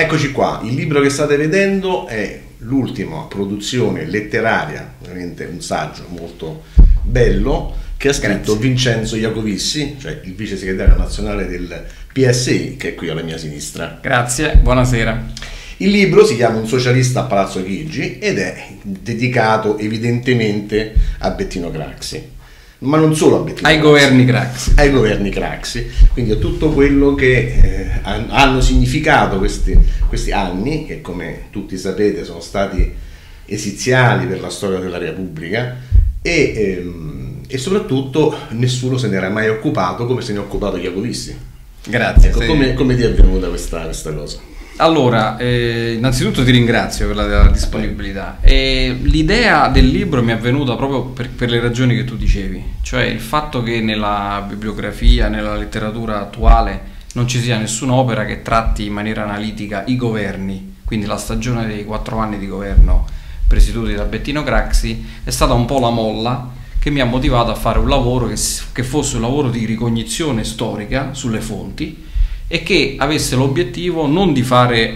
Eccoci qua, il libro che state vedendo è l'ultima produzione letteraria, veramente un saggio molto bello, che ha scritto Vincenzo Iacovissi, cioè il vice segretario nazionale del PSI, che è qui alla mia sinistra. Grazie, buonasera. Il libro si chiama Un socialista a Palazzo Chigi ed è dedicato evidentemente a Bettino Craxi. Ma non solo a Bettino ai governi Craxi. Ai governi Craxi, quindi a tutto quello che hanno significato questi anni, che come tutti sapete sono stati esiziali per la storia della Repubblica, e soprattutto nessuno se ne era mai occupato come se ne è occupato Iacovissi. Grazie. Ecco, come ti è venuta questa cosa? Allora, innanzitutto ti ringrazio per la disponibilità. L'idea del libro mi è venuta proprio per le ragioni che tu dicevi, cioè il fatto che nella bibliografia, nella letteratura attuale non ci sia nessuna opera che tratti in maniera analitica i governi, quindi la stagione dei 4 anni di governo presieduti da Bettino Craxi, è stata un po' la molla che mi ha motivato a fare un lavoro che fosse un lavoro di ricognizione storica sulle fonti e che avesse l'obiettivo non di fare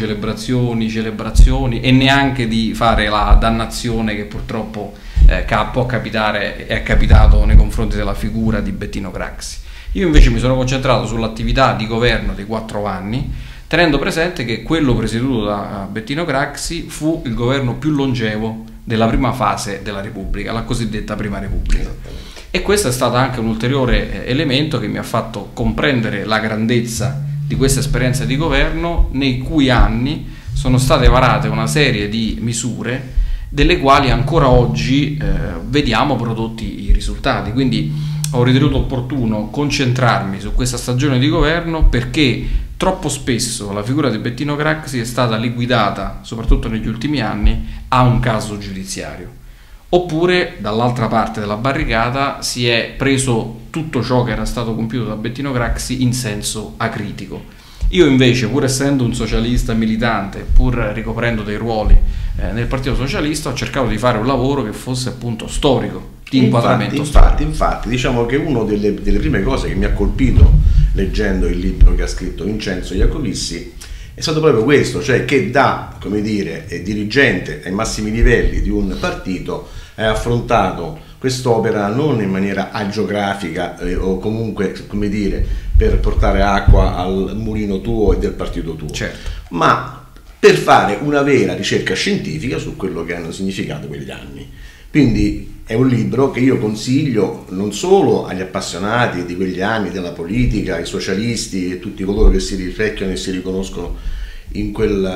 celebrazioni e neanche di fare la dannazione che purtroppo può capitare e è capitato nei confronti della figura di Bettino Craxi. Io invece mi sono concentrato sull'attività di governo dei 4 anni, tenendo presente che quello presieduto da Bettino Craxi fu il governo più longevo della prima fase della Repubblica, la cosiddetta Prima Repubblica. E questo è stato anche un ulteriore elemento che mi ha fatto comprendere la grandezza di questa esperienza di governo, nei cui anni sono state varate una serie di misure delle quali ancora oggi vediamo prodotti i risultati. Quindi ho ritenuto opportuno concentrarmi su questa stagione di governo perché troppo spesso la figura di Bettino Craxi è stata liquidata, soprattutto negli ultimi anni, a un caso giudiziario. Oppure dall'altra parte della barricata si è preso tutto ciò che era stato compiuto da Bettino Craxi in senso acritico. Io invece, pur essendo un socialista militante, pur ricoprendo dei ruoli nel Partito Socialista, ho cercato di fare un lavoro che fosse appunto storico, di inquadramento storico. Infatti, diciamo che una delle prime cose che mi ha colpito leggendo il libro che ha scritto Vincenzo Iacovissi è stato proprio questo, cioè che da, come dire, dirigente ai massimi livelli di un partito ha affrontato quest'opera non in maniera agiografica o comunque, come dire, per portare acqua al mulino tuo e del partito tuo, certo, ma per fare una vera ricerca scientifica su quello che hanno significato quegli anni. Quindi è un libro che io consiglio non solo agli appassionati di quegli anni della politica, ai socialisti e tutti coloro che si rispecchiano e si riconoscono in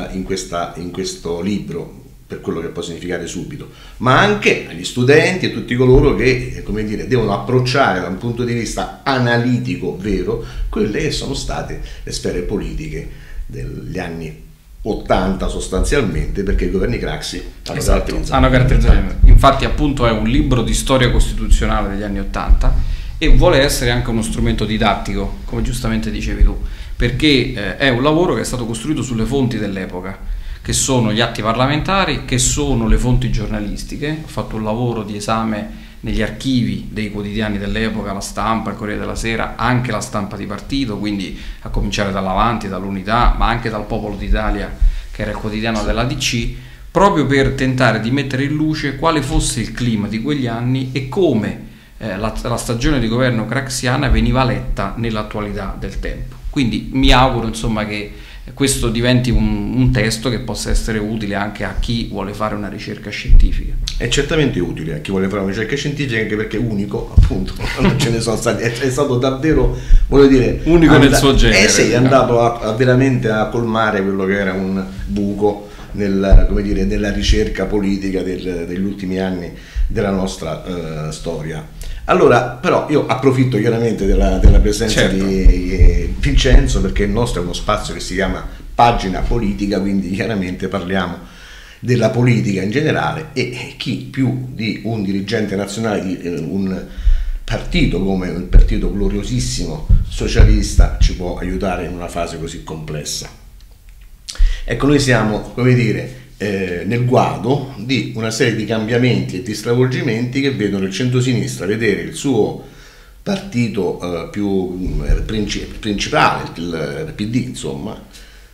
questo libro, per quello che può significare subito, ma anche agli studenti e tutti coloro che, come dire, devono approcciare da un punto di vista analitico vero quelle che sono state le sfere politiche degli anni 80 sostanzialmente, perché i governi Craxi hanno caratterizzato. Infatti appunto è un libro di storia costituzionale degli anni 80 e vuole essere anche uno strumento didattico, come giustamente dicevi tu, perché è un lavoro che è stato costruito sulle fonti dell'epoca, che sono gli atti parlamentari, che sono le fonti giornalistiche. Ho fatto un lavoro di esame negli archivi dei quotidiani dell'epoca, La Stampa, il Corriere della Sera, anche La Stampa di partito, quindi a cominciare dall'Avanti, dall'Unità, ma anche dal Popolo d'Italia, che era il quotidiano della DC, proprio per tentare di mettere in luce quale fosse il clima di quegli anni e come la stagione di governo craxiana veniva letta nell'attualità del tempo. Quindi mi auguro, insomma, che questo diventi un testo che possa essere utile anche a chi vuole fare una ricerca scientifica. È certamente utile a chi vuole fare una ricerca scientifica, anche perché unico, appunto, non ce ne sono stati, è stato davvero, voglio dire, unico nel suo genere. Sì, è andato veramente a colmare quello che era un buco come dire, nella ricerca politica degli ultimi anni della nostra storia. Allora, però io approfitto chiaramente della presenza di Vincenzo, perché il nostro è uno spazio che si chiama Pagina Politica, quindi chiaramente parliamo della politica in generale e chi più di un dirigente nazionale di un partito come il partito gloriosissimo socialista ci può aiutare in una fase così complessa. Ecco, noi siamo, come dire, nel guado di una serie di cambiamenti e di stravolgimenti che vedono il centrosinistra vedere il suo partito più principale, il PD, insomma,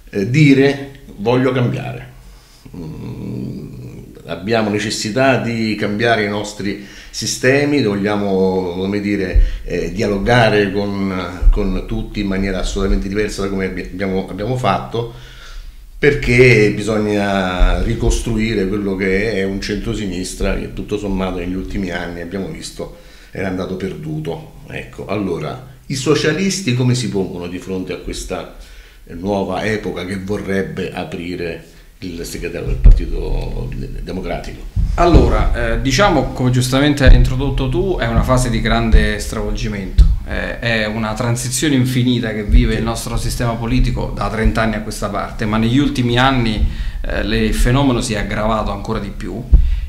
dire voglio cambiare. Abbiamo necessità di cambiare i nostri sistemi, vogliamo, come dire, dialogare con tutti in maniera assolutamente diversa da come abbiamo fatto, perché bisogna ricostruire quello che è un centrosinistra che tutto sommato negli ultimi anni abbiamo visto era andato perduto. Ecco, allora, i socialisti come si pongono di fronte a questa nuova epoca che vorrebbe aprire il segretario del Partito Democratico? Allora, diciamo, come giustamente hai introdotto tu, è una fase di grande stravolgimento, è una transizione infinita che vive il nostro sistema politico da 30 anni a questa parte, ma negli ultimi anni il fenomeno si è aggravato ancora di più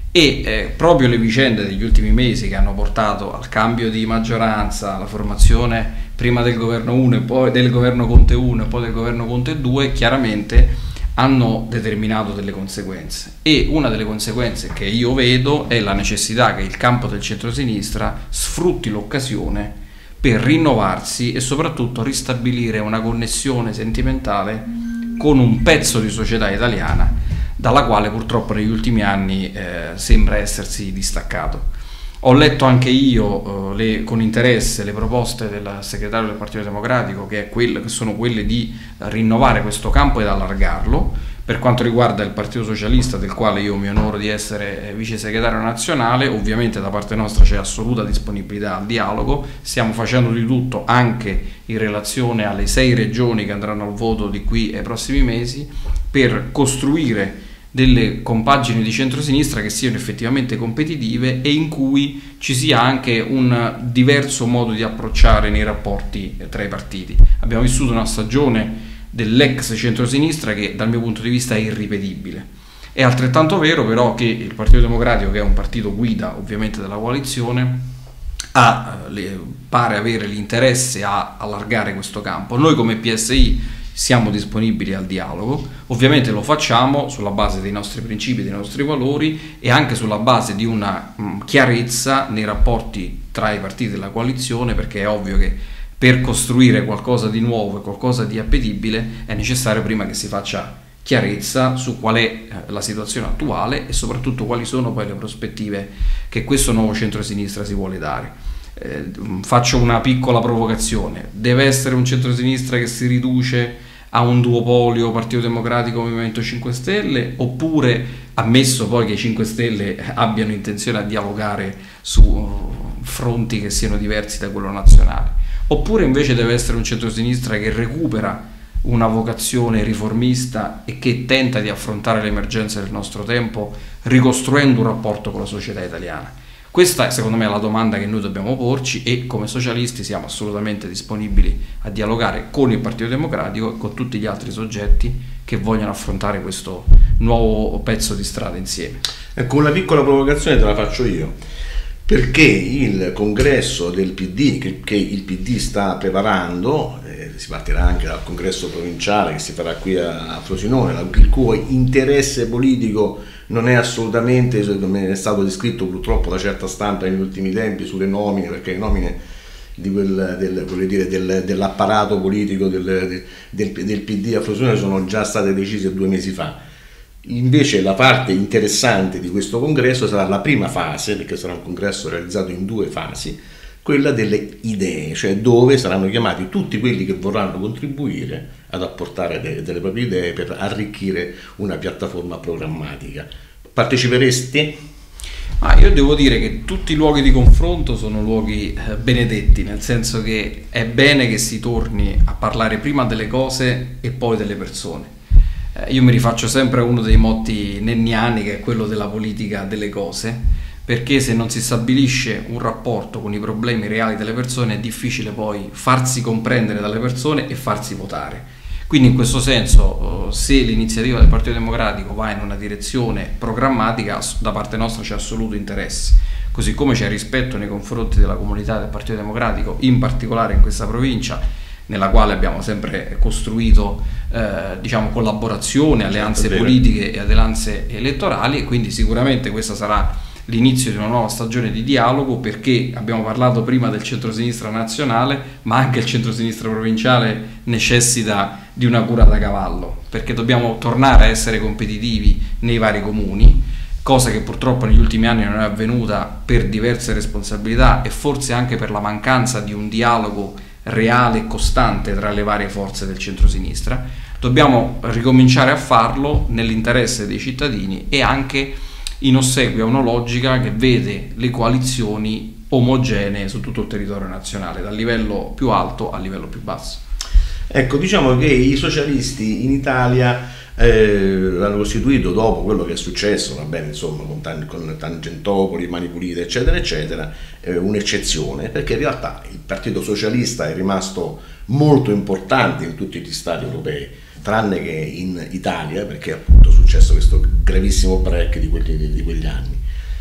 e proprio le vicende degli ultimi mesi che hanno portato al cambio di maggioranza, alla formazione prima del governo 1 e poi del governo Conte 1 e poi del governo Conte 2, chiaramente hanno determinato delle conseguenze, e una delle conseguenze che io vedo è la necessità che il campo del centrosinistra sfrutti l'occasione per rinnovarsi e soprattutto ristabilire una connessione sentimentale con un pezzo di società italiana dalla quale purtroppo negli ultimi anni sembra essersi distaccato. Ho letto anche io con interesse le proposte del segretario del Partito Democratico, che sono quelle di rinnovare questo campo ed allargarlo. Per quanto riguarda il Partito Socialista, del quale io mi onoro di essere vice segretario nazionale, ovviamente da parte nostra c'è assoluta disponibilità al dialogo, stiamo facendo di tutto anche in relazione alle 6 regioni che andranno al voto di qui ai prossimi mesi per costruire delle compagini di centrosinistra che siano effettivamente competitive e in cui ci sia anche un diverso modo di approcciare nei rapporti tra i partiti. Abbiamo vissuto una stagione dell'ex centrosinistra che dal mio punto di vista è irripetibile. È altrettanto vero però che il Partito Democratico, che è un partito guida ovviamente della coalizione, pare avere l'interesse a allargare questo campo. Noi come PSI siamo disponibili al dialogo, ovviamente lo facciamo sulla base dei nostri principi, dei nostri valori e anche sulla base di una chiarezza nei rapporti tra i partiti della coalizione, perché è ovvio che per costruire qualcosa di nuovo e qualcosa di appetibile è necessario prima che si faccia chiarezza su qual è la situazione attuale e soprattutto quali sono poi le prospettive che questo nuovo centrosinistra si vuole dare. Faccio una piccola provocazione: deve essere un centrosinistra che si riduce a un duopolio Partito Democratico Movimento 5 Stelle, oppure, ammesso poi che i 5 Stelle abbiano intenzione a dialogare su fronti che siano diversi da quello nazionale, oppure invece deve essere un centrosinistra che recupera una vocazione riformista e che tenta di affrontare le emergenze del nostro tempo ricostruendo un rapporto con la società italiana? Questa è secondo me la domanda che noi dobbiamo porci e come socialisti siamo assolutamente disponibili a dialogare con il Partito Democratico e con tutti gli altri soggetti che vogliono affrontare questo nuovo pezzo di strada insieme. Ecco, una piccola provocazione te la faccio io, perché il congresso del PD che il PD sta preparando, si partirà anche dal congresso provinciale che si farà qui a Frosinone, il cui interesse politico non è assolutamente, come è stato descritto purtroppo da certa stampa negli ultimi tempi, sulle nomine, perché le nomine dell'apparato politico del PD a Frosinone sono già state decise 2 mesi fa. Invece la parte interessante di questo congresso sarà la prima fase, perché sarà un congresso realizzato in 2 fasi, quella delle idee, cioè dove saranno chiamati tutti quelli che vorranno contribuire ad apportare delle proprie idee per arricchire una piattaforma programmatica. Parteciperesti? Io devo dire che tutti i luoghi di confronto sono luoghi benedetti, nel senso che è bene che si torni a parlare prima delle cose e poi delle persone. Io mi rifaccio sempre a uno dei motti nenniani, che è quello della politica delle cose, perché se non si stabilisce un rapporto con i problemi reali delle persone è difficile poi farsi comprendere dalle persone e farsi votare. Quindi in questo senso, se l'iniziativa del Partito Democratico va in una direzione programmatica, da parte nostra c'è assoluto interesse, così come c'è rispetto nei confronti della comunità del Partito Democratico, in particolare in questa provincia, nella quale abbiamo sempre costruito collaborazione, alleanze politiche e alleanze elettorali, e quindi sicuramente questa sarà l'inizio di una nuova stagione di dialogo, perché abbiamo parlato prima del centrosinistra nazionale, ma anche il centrosinistra provinciale necessita di una cura da cavallo, perché dobbiamo tornare a essere competitivi nei vari comuni, cosa che purtroppo negli ultimi anni non è avvenuta per diverse responsabilità e forse anche per la mancanza di un dialogo reale e costante tra le varie forze del centrosinistra. Dobbiamo ricominciare a farlo nell'interesse dei cittadini e anche in ossequio a una logica che vede le coalizioni omogenee su tutto il territorio nazionale, dal livello più alto al livello più basso. Ecco, diciamo che i socialisti in Italia hanno costituito, dopo quello che è successo, va bene, insomma, con Tangentopoli, Mani Pulite, eccetera, eccetera, un'eccezione, perché in realtà il Partito Socialista è rimasto molto importante in tutti gli stati europei, tranne che in Italia, perché appunto è successo questo gravissimo break di quegli anni.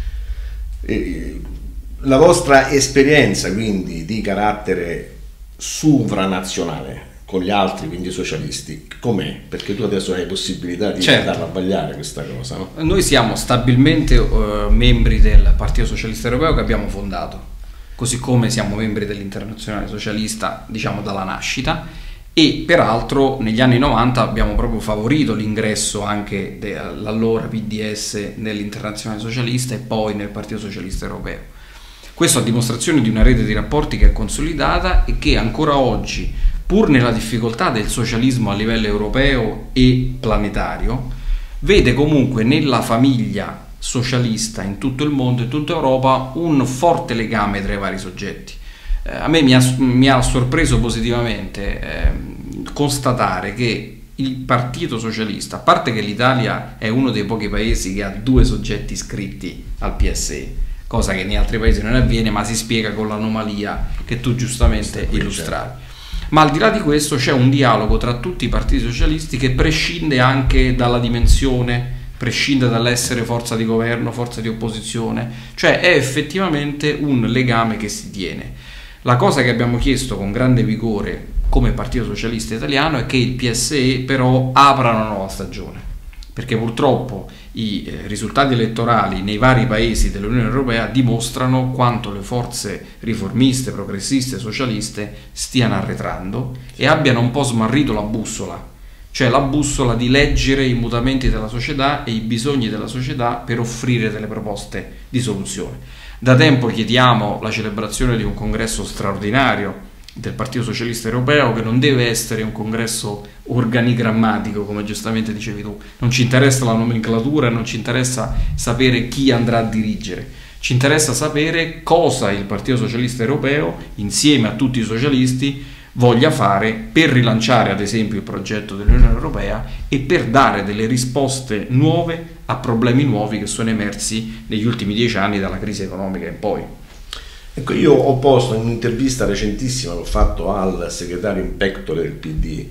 La vostra esperienza quindi di carattere sovranazionale con gli altri, quindi socialisti, com'è? Perché tu adesso hai possibilità di andarla a vagliare questa cosa, no? Noi siamo stabilmente membri del Partito Socialista Europeo che abbiamo fondato, così come siamo membri dell'Internazionale Socialista, diciamo, dalla nascita, e peraltro negli anni 90 abbiamo proprio favorito l'ingresso anche dell'allora PDS nell'Internazionale Socialista e poi nel Partito Socialista Europeo. Questo a dimostrazione di una rete di rapporti che è consolidata e che ancora oggi, pur nella difficoltà del socialismo a livello europeo e planetario, vede comunque nella famiglia socialista in tutto il mondo, in tutta Europa, un forte legame tra i vari soggetti. A me mi ha sorpreso positivamente constatare che il Partito Socialista, a parte che l'Italia è uno dei pochi paesi che ha 2 soggetti iscritti al PSE, cosa che in altri paesi non avviene, ma si spiega con l'anomalia che tu giustamente illustravi. Ma al di là di questo c'è un dialogo tra tutti i partiti socialisti che prescinde anche dalla dimensione, prescinde dall'essere forza di governo, forza di opposizione, cioè è effettivamente un legame che si tiene. La cosa che abbiamo chiesto con grande vigore come Partito Socialista Italiano è che il PSE però apra una nuova stagione, perché purtroppo i risultati elettorali nei vari paesi dell'Unione Europea dimostrano quanto le forze riformiste, progressiste, socialiste stiano arretrando e abbiano un po' smarrito la bussola, cioè la bussola di leggere i mutamenti della società e i bisogni della società per offrire delle proposte di soluzione. Da tempo chiediamo la celebrazione di un congresso straordinario del Partito Socialista Europeo, che non deve essere un congresso organigrammatico, come giustamente dicevi tu. Non ci interessa la nomenclatura, non ci interessa sapere chi andrà a dirigere, ci interessa sapere cosa il Partito Socialista Europeo, insieme a tutti i socialisti, voglia fare per rilanciare ad esempio il progetto dell'Unione Europea e per dare delle risposte nuove a problemi nuovi che sono emersi negli ultimi 10 anni dalla crisi economica in poi. Ecco, io ho posto in un'intervista recentissima che ho fatto al segretario in pectore del PD,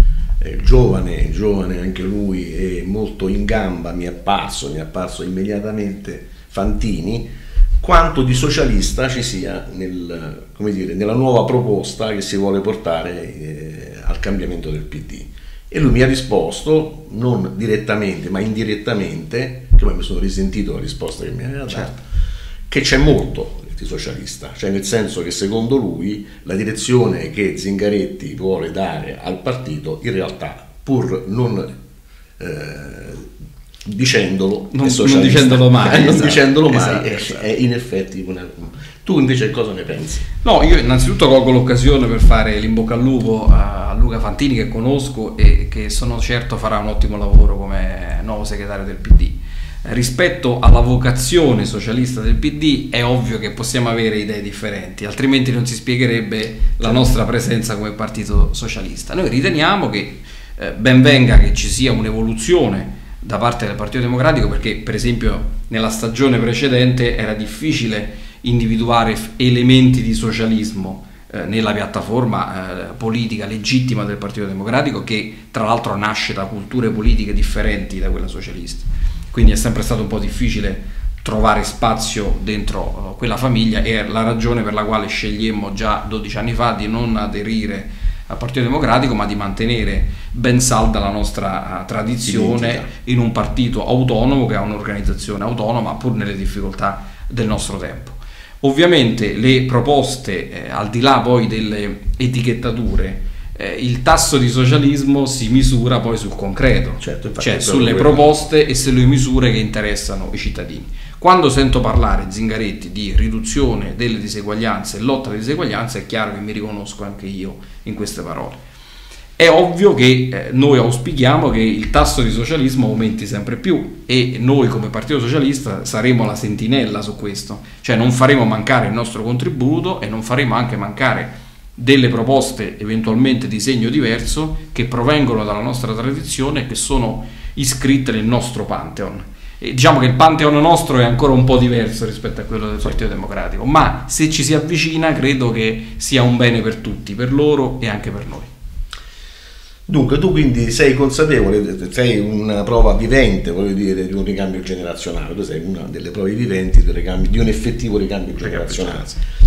giovane anche lui e molto in gamba, mi è apparso immediatamente Fantini, quanto di socialista ci sia nella nuova proposta che si vuole portare al cambiamento del PD. E lui mi ha risposto, non direttamente ma indirettamente, che poi mi sono risentito la risposta che mi aveva dato, che c'è molto di socialista, cioè nel senso che secondo lui la direzione che Zingaretti vuole dare al partito in realtà, pur non dicendolo mai, esatto. È in effetti tu invece cosa ne pensi? No, io innanzitutto colgo l'occasione per fare l'in bocca al lupo a Luca Fantini, che conosco e che sono certo farà un ottimo lavoro come nuovo segretario del PD. Rispetto alla vocazione socialista del PD è ovvio che possiamo avere idee differenti, altrimenti non si spiegherebbe la nostra presenza come partito socialista. Noi riteniamo che ben venga che ci sia un'evoluzione da parte del Partito Democratico, perché per esempio nella stagione precedente era difficile individuare elementi di socialismo nella piattaforma politica legittima del Partito Democratico, che tra l'altro nasce da culture politiche differenti da quella socialista. Quindi è sempre stato un po' difficile trovare spazio dentro quella famiglia, e la ragione per la quale scegliemmo già 12 anni fa di non aderire al Partito Democratico, ma di mantenere ben salda la nostra tradizione in un partito autonomo che ha un'organizzazione autonoma, pur nelle difficoltà del nostro tempo. Ovviamente le proposte, al di là poi delle etichettature, il tasso di socialismo si misura poi sul concreto, cioè sulle proposte e sulle misure che interessano i cittadini. Quando sento parlare, Zingaretti, di riduzione delle diseguaglianze e lotta alle diseguaglianze, è chiaro che mi riconosco anche io in queste parole. È ovvio che noi auspichiamo che il tasso di socialismo aumenti sempre più, e noi come Partito Socialista saremo la sentinella su questo, cioè non faremo mancare il nostro contributo e non faremo anche mancare delle proposte eventualmente di segno diverso che provengono dalla nostra tradizione e che sono iscritte nel nostro Pantheon. E diciamo che il Pantheon nostro è ancora un po' diverso rispetto a quello del Partito Democratico, ma se ci si avvicina credo che sia un bene per tutti, per loro e anche per noi. Dunque tu quindi sei consapevole, sei una prova vivente, voglio dire, di un ricambio generazionale, tu sei una delle prove viventi di un effettivo ricambio generazionale.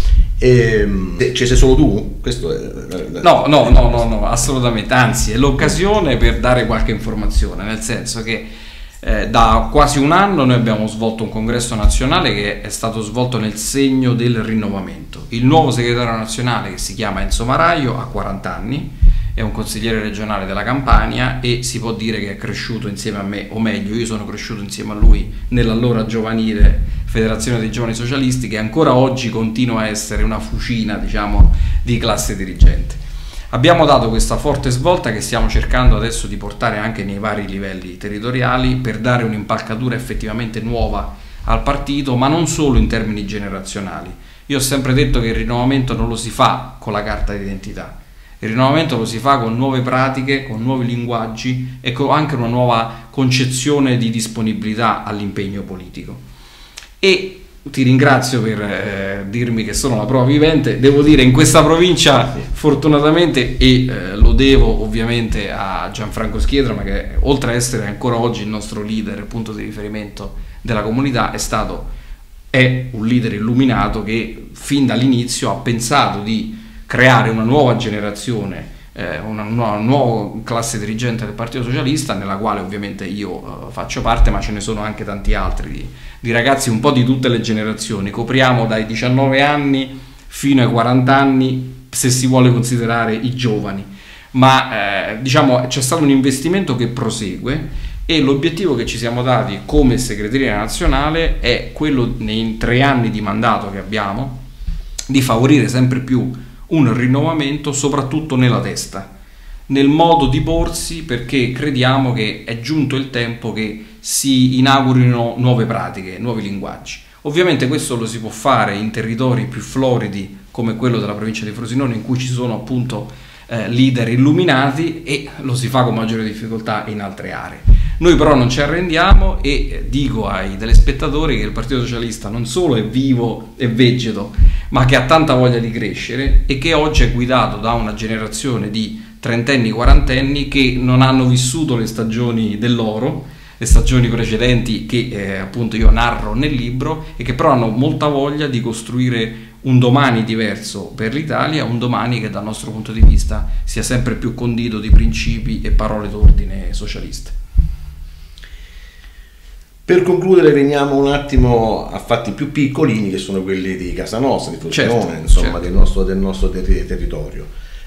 Ci sei solo tu? Questo è... No, assolutamente, anzi è l'occasione per dare qualche informazione, nel senso che da quasi un anno noi abbiamo svolto un congresso nazionale che è stato svolto nel segno del rinnovamento. Il nuovo segretario nazionale, che si chiama Enzo Maraio, ha 40 anni, è un consigliere regionale della Campania e si può dire che è cresciuto insieme a me, o meglio io sono cresciuto insieme a lui nell'allora giovanile Federazione dei Giovani Socialisti, che ancora oggi continua a essere una fucina, diciamo, di classe dirigente. Abbiamo dato questa forte svolta che stiamo cercando adesso di portare anche nei vari livelli territoriali per dare un'impalcatura effettivamente nuova al partito, ma non solo in termini generazionali. Io ho sempre detto che il rinnovamento non lo si fa con la carta d'identità. Il rinnovamento lo si fa con nuove pratiche, con nuovi linguaggi e con anche una nuova concezione di disponibilità all'impegno politico. E ti ringrazio per dirmi che sono la prova vivente. Devo dire, in questa provincia fortunatamente, e lo devo ovviamente a Gianfranco Schiedra, ma che oltre a essere ancora oggi il nostro leader, il punto di riferimento della comunità, è un leader illuminato che fin dall'inizio ha pensato di creare una nuova generazione, una nuova classe dirigente del Partito Socialista, nella quale ovviamente io faccio parte, ma ce ne sono anche tanti altri di ragazzi un po' di tutte le generazioni. Copriamo dai 19 anni fino ai 40 anni, se si vuole considerare i giovani, ma diciamo c'è stato un investimento che prosegue, e l'obiettivo che ci siamo dati come segreteria nazionale è quello, nei 3 anni di mandato che abbiamo, di favorire sempre più un rinnovamento soprattutto nella testa, nel modo di porsi, perché crediamo che è giunto il tempo che si inaugurino nuove pratiche, nuovi linguaggi. Ovviamente questo lo si può fare in territori più floridi come quello della provincia di Frosinone, in cui ci sono appunto leader illuminati, e lo si fa con maggiore difficoltà in altre aree. Noi però non ci arrendiamo e dico ai telespettatori che il Partito Socialista non solo è vivo e vegeto, ma che ha tanta voglia di crescere, e che oggi è guidato da una generazione di trentenni, quarantenni che non hanno vissuto le stagioni dell'oro, le stagioni precedenti che appunto io narro nel libro, e che però hanno molta voglia di costruire un domani diverso per l'Italia, un domani che dal nostro punto di vista sia sempre più condito di principi e parole d'ordine socialiste. Per concludere, veniamo un attimo a fatti più piccolini, che sono quelli di casa nostra, di Frosinone, insomma, certo. del nostro territorio.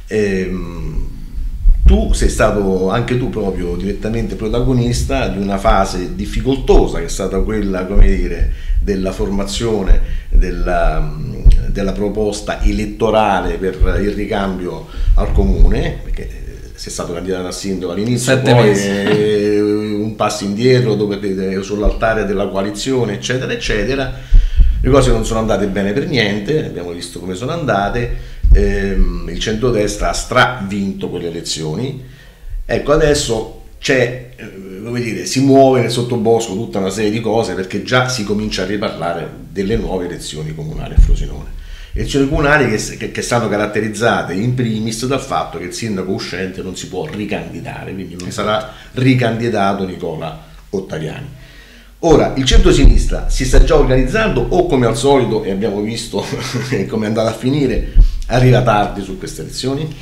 Tu sei stato anche tu proprio direttamente protagonista di una fase difficoltosa, che è stata quella, come dire, della formazione della proposta elettorale per il ricambio al comune, perché sei stato candidato a sindaco all'inizio, poi un passo indietro sull'altare della coalizione, eccetera eccetera. Le cose non sono andate bene per niente, abbiamo visto come sono andate. Il centrodestra ha stravinto quelle elezioni. Ecco, adesso c'è, come dire, si muove nel sottobosco tutta una serie di cose, perché già si comincia a riparlare delle nuove elezioni comunali a Frosinone. Elezioni comunali che sono caratterizzate in primis dal fatto che il sindaco uscente non si può ricandidare, quindi non sarà ricandidato Nicola Ottaviani. Ora, il centro-sinistra si sta già organizzando, o come al solito, e abbiamo visto come è andata a finire, arriva tardi su queste elezioni?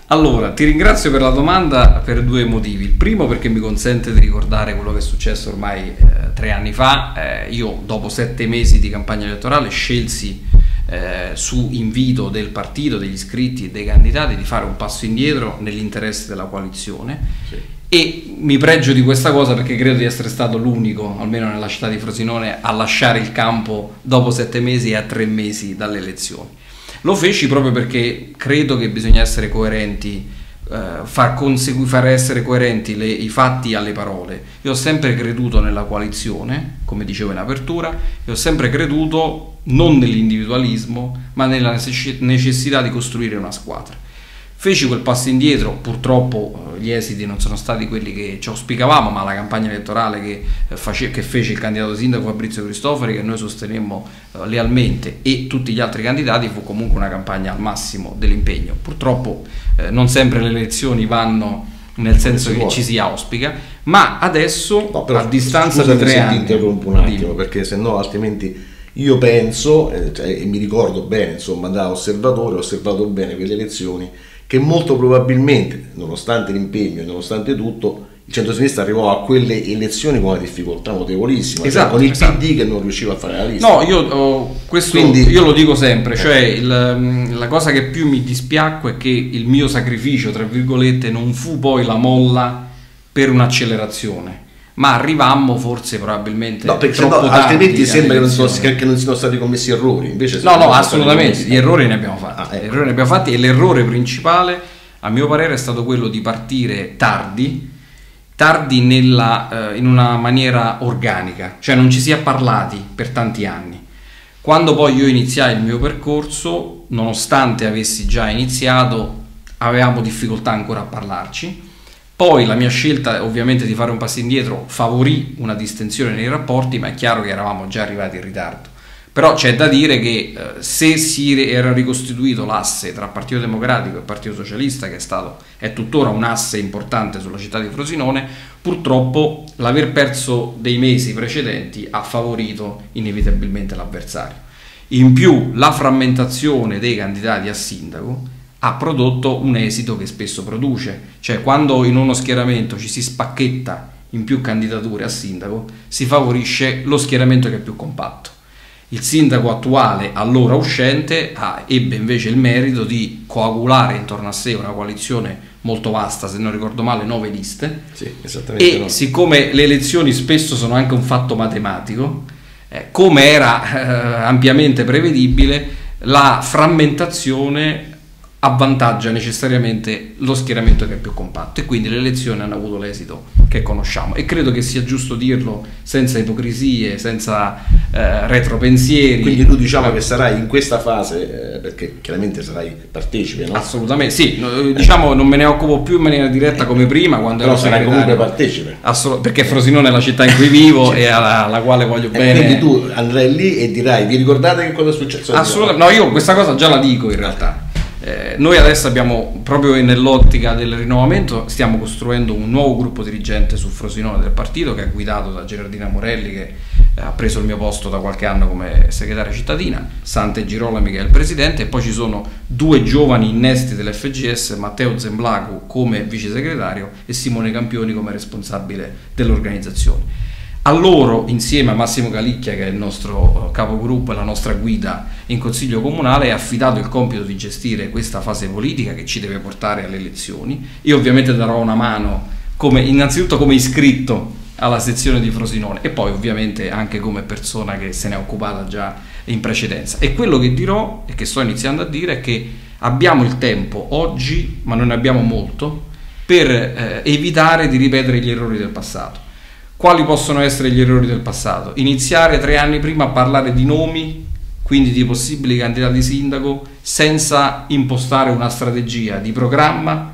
Allora, ti ringrazio per la domanda per due motivi. Il primo perché mi consente di ricordare quello che è successo ormai 3 anni fa. Io dopo 7 mesi di campagna elettorale scelsi su invito del partito, degli iscritti e dei candidati di fare un passo indietro nell'interesse della coalizione. Sì. E mi pregio di questa cosa perché credo di essere stato l'unico, almeno nella città di Frosinone, a lasciare il campo dopo 7 mesi e a 3 mesi dalle elezioni. Lo feci proprio perché credo che bisogna essere coerenti, far essere coerenti i fatti alle parole. Io ho sempre creduto nella coalizione, come dicevo in apertura, e ho sempre creduto non nell'individualismo, ma nella necessità di costruire una squadra. Feci quel passo indietro, purtroppo gli esiti non sono stati quelli che ci auspicavamo, ma la campagna elettorale che fece il candidato sindaco Fabrizio Cristofori, che noi sostenemmo lealmente, e tutti gli altri candidati, fu comunque una campagna al massimo dell'impegno. Purtroppo non sempre le elezioni vanno nel senso che ci si auspica, ma adesso a distanza di 3 anni... Ti interrompo un attimo, perché se no altrimenti... Io penso, e mi ricordo bene, insomma, da osservatore, ho osservato bene quelle elezioni, che molto probabilmente, nonostante l'impegno e nonostante tutto, il centro-sinistra arrivò a quelle elezioni con una difficoltà notevolissima, esatto, con il PD che non riusciva a fare la lista. No, io lo dico sempre, cioè la cosa che più mi dispiacque è che il mio sacrificio, tra virgolette, non fu poi la molla per un'accelerazione, ma arrivammo forse probabilmente troppo tardi, altrimenti sembra che non siano stati commessi errori. Invece no, assolutamente, gli errori ne abbiamo fatti, errori ne abbiamo fatti, e l'errore principale a mio parere è stato quello di partire tardi in una maniera organica, cioè non ci si è parlati per tanti anni. Quando poi io iniziai il mio percorso, nonostante avessi già iniziato, avevamo difficoltà ancora a parlarci. Poi la mia scelta ovviamente di fare un passo indietro favorì una distensione nei rapporti, ma è chiaro che eravamo già arrivati in ritardo. Però c'è da dire che se si era ricostituito l'asse tra Partito Democratico e Partito Socialista, che è tuttora un asse importante sulla città di Frosinone, purtroppo l'aver perso dei mesi precedenti ha favorito inevitabilmente l'avversario. In più la frammentazione dei candidati a sindaco ha prodotto un esito che spesso produce, cioè quando in uno schieramento ci si spacchetta in più candidature a sindaco, si favorisce lo schieramento che è più compatto. Il sindaco attuale, allora uscente, ebbe invece il merito di coagulare intorno a sé una coalizione molto vasta, se non ricordo male 9 liste, sì, esattamente, e siccome le elezioni spesso sono anche un fatto matematico, come era ampiamente prevedibile, la frammentazione avvantaggia necessariamente lo schieramento che è più compatto, e quindi le elezioni hanno avuto l'esito che conosciamo, e credo che sia giusto dirlo senza ipocrisie, senza retropensieri. Quindi tu diciamo che sarai in questa fase, perché chiaramente sarai partecipe, no? Assolutamente sì, diciamo non me ne occupo più in maniera diretta come prima, quando però sarai comunque partecipe, perché Frosinone è la città in cui vivo e alla quale voglio bene. Quindi tu andrai lì e dirai: vi ricordate che cosa è successo? Assolutamente, no, io questa cosa già la dico in realtà. Noi adesso abbiamo, proprio nell'ottica del rinnovamento, stiamo costruendo un nuovo gruppo dirigente su Frosinone del partito, che è guidato da Gerardina Morelli, che ha preso il mio posto da qualche anno come segretaria cittadina, Sante Girolami che è il presidente, e poi ci sono 2 giovani innesti dell'FGS, Matteo Zemblacu come vice segretario e Simone Campioni come responsabile dell'organizzazione. A loro, insieme a Massimo Calicchia, che è il nostro capogruppo e la nostra guida in consiglio comunale, è affidato il compito di gestire questa fase politica che ci deve portare alle elezioni. Io ovviamente darò una mano innanzitutto come iscritto alla sezione di Frosinone, e poi ovviamente anche come persona che se ne è occupata già in precedenza. E quello che dirò e che sto iniziando a dire è che abbiamo il tempo oggi, ma non ne abbiamo molto, per evitare di ripetere gli errori del passato. Quali possono essere gli errori del passato? Iniziare 3 anni prima a parlare di nomi, quindi di possibili candidati sindaco, senza impostare una strategia di programma,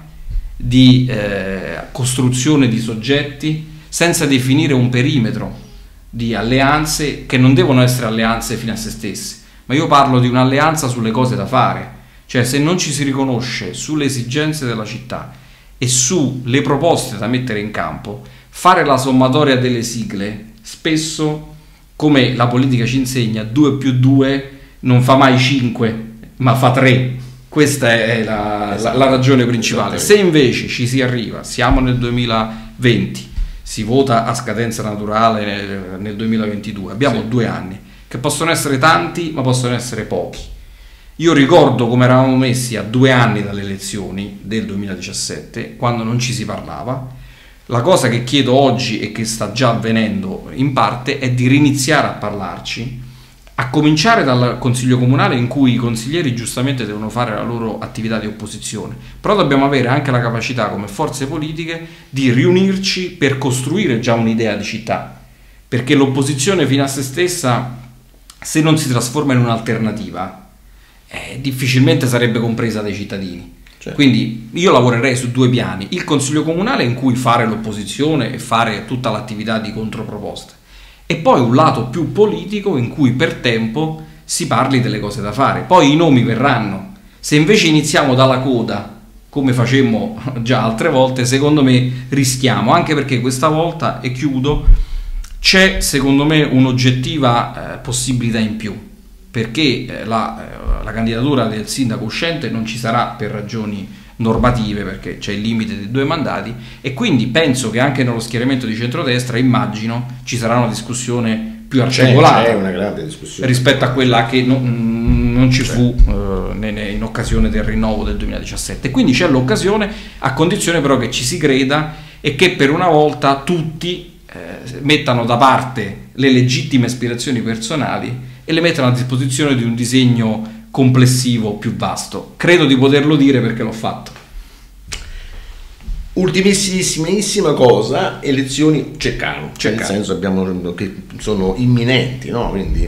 di costruzione di soggetti, senza definire un perimetro di alleanze che non devono essere alleanze fine a se stesse, ma io parlo di un'alleanza sulle cose da fare, cioè se non ci si riconosce sulle esigenze della città e sulle proposte da mettere in campo, fare la sommatoria delle sigle, spesso, come la politica ci insegna, 2 più 2 non fa mai 5, ma fa 3. Questa è la ragione principale. Se invece ci si arriva, siamo nel 2020, si vota a scadenza naturale nel 2022, abbiamo 2 anni, che possono essere tanti ma possono essere pochi. Io ricordo come eravamo messi a 2 anni dalle elezioni del 2017, quando non ci si parlava. La cosa che chiedo oggi e che sta già avvenendo in parte è di riniziare a parlarci, a cominciare dal Consiglio Comunale, in cui i consiglieri giustamente devono fare la loro attività di opposizione, però dobbiamo avere anche la capacità come forze politiche di riunirci per costruire già un'idea di città, perché l'opposizione fino a se stessa, se non si trasforma in un'alternativa, difficilmente sarebbe compresa dai cittadini. Certo. Quindi io lavorerei su 2 piani: il Consiglio Comunale, in cui fare l'opposizione e fare tutta l'attività di controproposta, e poi un lato più politico in cui per tempo si parli delle cose da fare. Poi i nomi verranno. Se invece iniziamo dalla coda, come facemmo già altre volte, secondo me rischiamo, anche perché questa volta, e chiudo, c'è secondo me un'oggettiva possibilità in più, perché la candidatura del sindaco uscente non ci sarà per ragioni normative, perché c'è il limite dei 2 mandati, e quindi penso che anche nello schieramento di centrodestra, immagino, ci sarà una discussione più articolata. C'è una grande discussione rispetto a quella che non ci fu in occasione del rinnovo del 2017. Quindi c'è l'occasione, a condizione però che ci si creda e che per una volta tutti mettano da parte le legittime aspirazioni personali e le mettano a disposizione di un disegno complessivo più vasto. Credo di poterlo dire perché l'ho fatto. Ultimissimissima cosa, elezioni Ceccano. Nel senso che sono imminenti, no? Quindi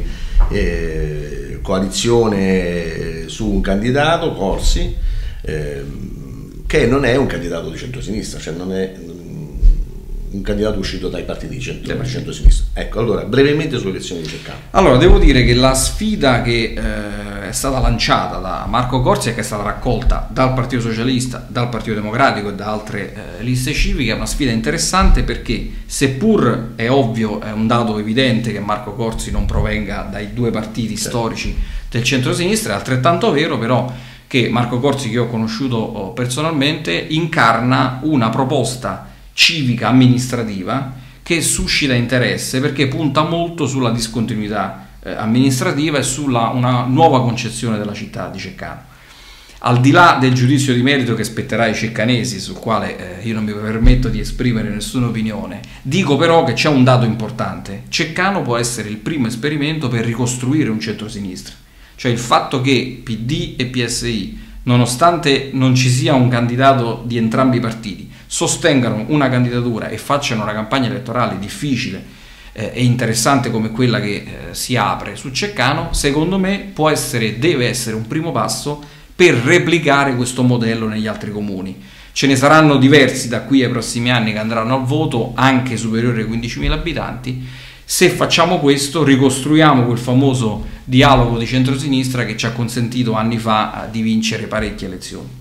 coalizione su un candidato, Corsi, che non è un candidato di centrosinistra, cioè non è un candidato uscito dai partiti di centrosinistra. Ecco, allora, brevemente sulle elezioni di Ceccano. Allora, devo dire che la sfida che è stata lanciata da Marco Corsi e che è stata raccolta dal Partito Socialista, dal Partito Democratico e da altre liste civiche è una sfida interessante, perché seppur è ovvio, è un dato evidente che Marco Corsi non provenga dai 2 partiti storici del centrosinistra, è altrettanto vero però che Marco Corsi, che ho conosciuto personalmente, incarna una proposta civica amministrativa che suscita interesse, perché punta molto sulla discontinuità amministrativa e sulla una nuova concezione della città di Ceccano. Al di là del giudizio di merito che spetterà ai ceccanesi, sul quale io non mi permetto di esprimere nessuna opinione, dico però che c'è un dato importante: Ceccano può essere il primo esperimento per ricostruire un centrosinistra, cioè il fatto che PD e PSI, nonostante non ci sia un candidato di entrambi i partiti, sostengano una candidatura e facciano una campagna elettorale difficile e interessante come quella che si apre su Ceccano, secondo me può essere, deve essere un primo passo per replicare questo modello negli altri comuni. Ce ne saranno diversi da qui ai prossimi anni che andranno al voto, anche superiori ai 15.000 abitanti. Se facciamo questo, ricostruiamo quel famoso dialogo di centrosinistra che ci ha consentito anni fa di vincere parecchie elezioni.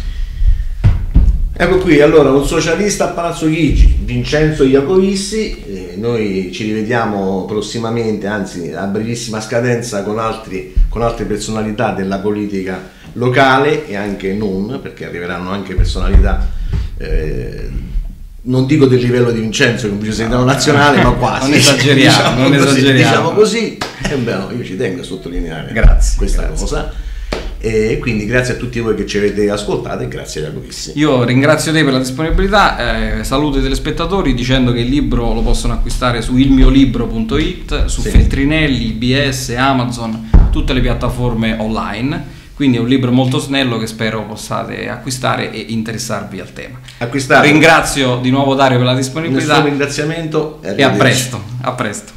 Ecco qui, allora, un socialista a Palazzo Chigi, Vincenzo Iacovissi. Noi ci rivediamo prossimamente, anzi a brevissima scadenza, con altre personalità della politica locale e anche non, perché arriveranno anche personalità non dico del livello di Vincenzo, che è un vice segretario nazionale, ma quasi. Non esageriamo, diciamo così. Io ci tengo a sottolineare questa cosa. E quindi grazie a tutti voi che ci avete ascoltato e grazie a Iacovissi. Io ringrazio te per la disponibilità, saluto i telespettatori dicendo che il libro lo possono acquistare su ilmiolibro.it, su Feltrinelli, IBS, Amazon, tutte le piattaforme online. Quindi è un libro molto snello che spero possiate acquistare e interessarvi al tema. Ringrazio di nuovo Dario per la disponibilità. Nessun ringraziamento e a presto. A presto.